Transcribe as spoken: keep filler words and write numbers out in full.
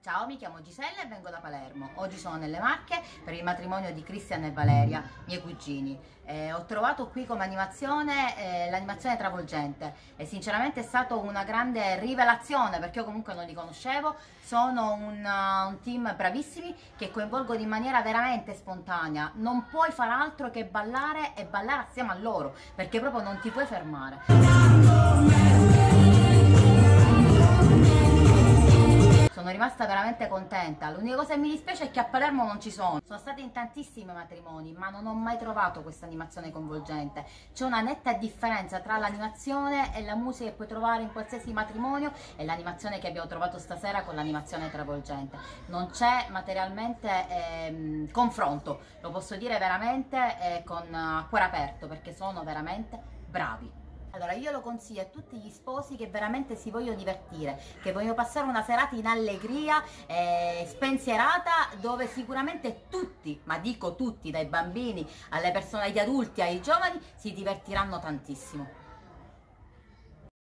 Ciao, mi chiamo Gisella e vengo da Palermo. Oggi sono nelle Marche per il matrimonio di Cristian e Valeria, miei cugini. Eh, ho trovato qui come animazione eh, l'animazione travolgente e sinceramente è stata una grande rivelazione perché io comunque non li conoscevo. Sono un, uh, un team bravissimi che coinvolgono in maniera veramente spontanea. Non puoi far altro che ballare e ballare assieme a loro perché proprio non ti puoi fermare. Sono rimasta veramente contenta. L'unica cosa che mi dispiace è che a Palermo non ci sono. Sono stata in tantissimi matrimoni, ma non ho mai trovato questa animazione coinvolgente. C'è una netta differenza tra l'animazione e la musica che puoi trovare in qualsiasi matrimonio e l'animazione che abbiamo trovato stasera con l'animazione travolgente. Non c'è materialmente ehm, confronto, lo posso dire veramente eh, con uh, cuore aperto perché sono veramente bravi. Allora io lo consiglio a tutti gli sposi che veramente si vogliono divertire, che vogliono passare una serata in allegria, eh, spensierata, dove sicuramente tutti, ma dico tutti, dai bambini alle persone, agli adulti, ai giovani, si divertiranno tantissimo.